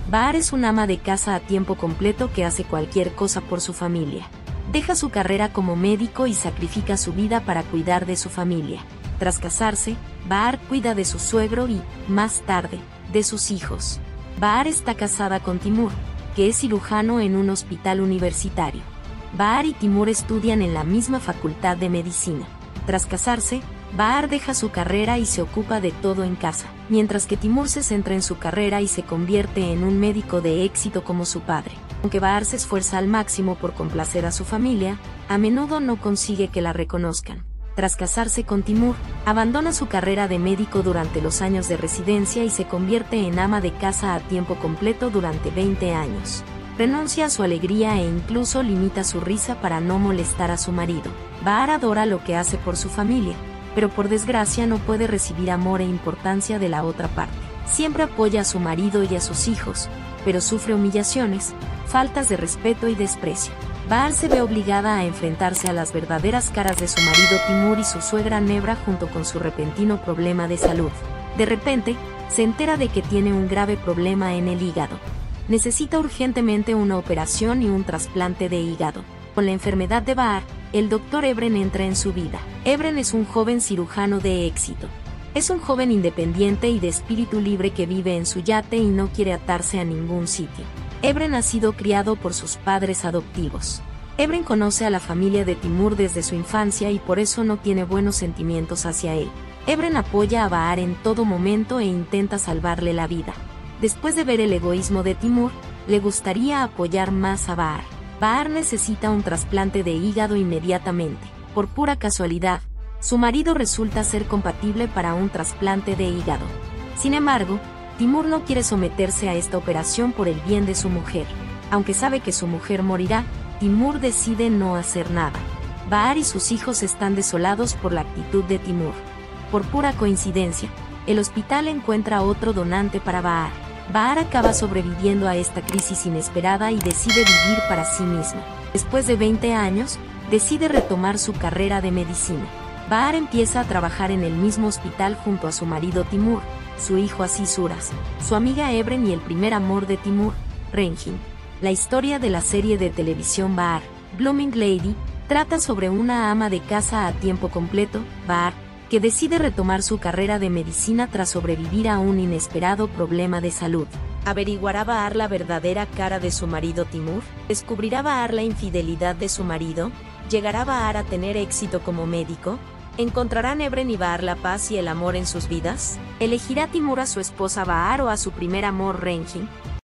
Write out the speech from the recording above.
Bahar es un ama de casa a tiempo completo que hace cualquier cosa por su familia. Deja su carrera como médico y sacrifica su vida para cuidar de su familia. Tras casarse, Bahar cuida de su suegro y, más tarde, de sus hijos. Bahar está casada con Timur, que es cirujano en un hospital universitario. Bahar y Timur estudian en la misma facultad de medicina. Tras casarse, Bahar deja su carrera y se ocupa de todo en casa, mientras que Timur se centra en su carrera y se convierte en un médico de éxito como su padre. Aunque Bahar se esfuerza al máximo por complacer a su familia, a menudo no consigue que la reconozcan. Tras casarse con Timur, abandona su carrera de médico durante los años de residencia y se convierte en ama de casa a tiempo completo durante 20 años. Renuncia a su alegría e incluso limita su risa para no molestar a su marido. Bahar adora lo que hace por su familia, pero por desgracia no puede recibir amor e importancia de la otra parte. Siempre apoya a su marido y a sus hijos, pero sufre humillaciones, faltas de respeto y desprecio. Bahar se ve obligada a enfrentarse a las verdaderas caras de su marido Timur y su suegra Nebra junto con su repentino problema de salud. De repente, se entera de que tiene un grave problema en el hígado. Necesita urgentemente una operación y un trasplante de hígado. Con la enfermedad de Bahar, el doctor Ebren entra en su vida. Ebren es un joven cirujano de éxito. Es un joven independiente y de espíritu libre que vive en su yate y no quiere atarse a ningún sitio. Ebren ha sido criado por sus padres adoptivos. Ebren conoce a la familia de Timur desde su infancia y por eso no tiene buenos sentimientos hacia él. Ebren apoya a Bahar en todo momento e intenta salvarle la vida. Después de ver el egoísmo de Timur, le gustaría apoyar más a Bahar. Bahar necesita un trasplante de hígado inmediatamente. Por pura casualidad, su marido resulta ser compatible para un trasplante de hígado. Sin embargo, Timur no quiere someterse a esta operación por el bien de su mujer. Aunque sabe que su mujer morirá, Timur decide no hacer nada. Bahar y sus hijos están desolados por la actitud de Timur. Por pura coincidencia, el hospital encuentra otro donante para Bahar. Bahar acaba sobreviviendo a esta crisis inesperada y decide vivir para sí misma. Después de 20 años, decide retomar su carrera de medicina. Bahar empieza a trabajar en el mismo hospital junto a su marido Timur, su hijo Aziz Uras, su amiga Ebren y el primer amor de Timur, Renjin. La historia de la serie de televisión Bahar, Blooming Lady, trata sobre una ama de casa a tiempo completo, Bahar, que decide retomar su carrera de medicina tras sobrevivir a un inesperado problema de salud. ¿Averiguará Bahar la verdadera cara de su marido Timur? ¿Descubrirá Bahar la infidelidad de su marido? ¿Llegará Bahar a tener éxito como médico? ¿Encontrarán Ebren y Bahar la paz y el amor en sus vidas? ¿Elegirá Timur a su esposa Bahar o a su primer amor Renjin?